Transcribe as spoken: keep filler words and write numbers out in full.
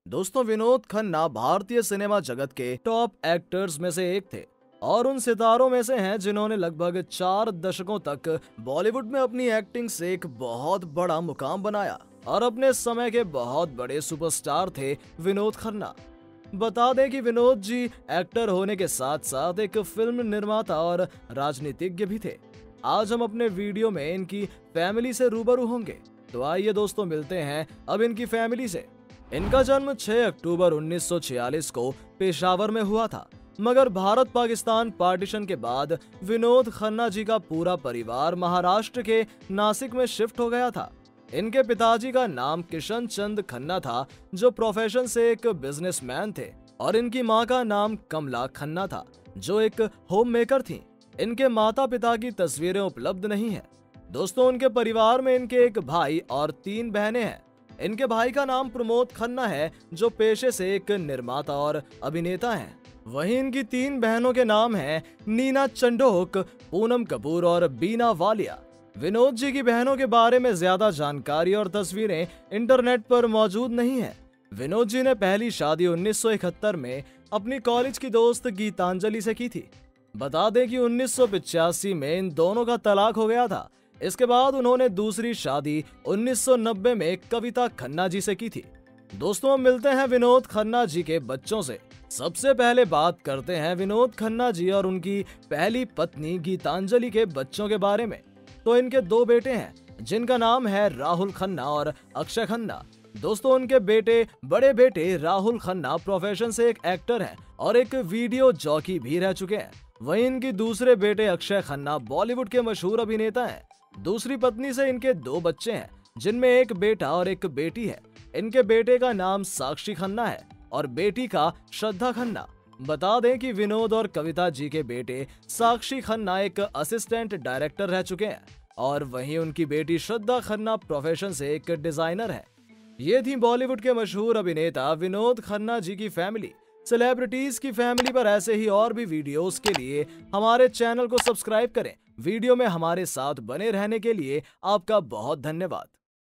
दोस्तों, विनोद खन्ना भारतीय सिनेमा जगत के टॉप एक्टर्स में से एक थे और उन सितारों में से हैं जिन्होंने लगभग चार दशकों तक बॉलीवुड में अपनी एक्टिंग से एक बहुत बड़ा मुकाम बनाया और अपने समय के बहुत बड़े सुपरस्टार थे विनोद खन्ना। बता दें कि विनोद जी एक्टर होने के साथ साथ एक फिल्म निर्माता और राजनीतिज्ञ भी थे। आज हम अपने वीडियो में इनकी फैमिली से रूबरू होंगे, तो आइए दोस्तों मिलते हैं अब इनकी फैमिली से। इनका जन्म छह अक्टूबर उन्नीस सौ छियालीस को पेशावर में हुआ था, मगर भारत पाकिस्तान पार्टीशन के बाद विनोद खन्ना जी का पूरा परिवार महाराष्ट्र के नासिक में शिफ्ट हो गया था। इनके पिताजी का नाम किशन चंद खन्ना था, जो प्रोफेशन से एक बिजनेसमैन थे, और इनकी मां का नाम कमला खन्ना था, जो एक होम मेकर थी। इनके माता पिता की तस्वीरें उपलब्ध नहीं है। दोस्तों, उनके परिवार में इनके एक भाई और तीन बहनें हैं। इनके भाई का नाम प्रमोद खन्ना है, जो पेशे से एक निर्माता और अभिनेता हैं। वहीं इनकी तीन बहनों के नाम हैं नीना चंडोक, पूनम कपूर और बीना वालिया। विनोद जी की बहनों के बारे में ज्यादा जानकारी और तस्वीरें इंटरनेट पर मौजूद नहीं है। विनोद जी ने पहली शादी उन्नीस सौ इकहत्तर में अपनी कॉलेज की दोस्त गीतांजलि से की थी। बता दें कि उन्नीस सौ पिचासी में इन दोनों का तलाक हो गया था। इसके बाद उन्होंने दूसरी शादी उन्नीस सौ नब्बे में कविता खन्ना जी से की थी। दोस्तों, हम मिलते हैं विनोद खन्ना जी के बच्चों से। सबसे पहले बात करते हैं विनोद खन्ना जी और उनकी पहली पत्नी गीतांजलि के बच्चों के बारे में। तो इनके दो बेटे हैं, जिनका नाम है राहुल खन्ना और अक्षय खन्ना। दोस्तों, उनके बेटे बड़े बेटे राहुल खन्ना प्रोफेशन से एक एक्टर हैं और एक वीडियो जॉकी भी रह चुके हैं। वहीं इनकी दूसरे बेटे अक्षय खन्ना बॉलीवुड के मशहूर अभिनेता हैं। दूसरी पत्नी से इनके दो बच्चे हैं, जिनमें एक बेटा और एक बेटी है। इनके बेटे का नाम साक्षी खन्ना है और बेटी का श्रद्धा खन्ना। बता दें कि विनोद और कविता जी के बेटे साक्षी खन्ना एक असिस्टेंट डायरेक्टर रह चुके हैं और वहीं उनकी बेटी श्रद्धा खन्ना प्रोफेशन से एक डिजाइनर है। ये थी बॉलीवुड के मशहूर अभिनेता विनोद खन्ना जी की फैमिली। सेलिब्रिटीज की फैमिली पर ऐसे ही और भी वीडियोस के लिए हमारे चैनल को सब्सक्राइब करें। वीडियो में हमारे साथ बने रहने के लिए आपका बहुत धन्यवाद।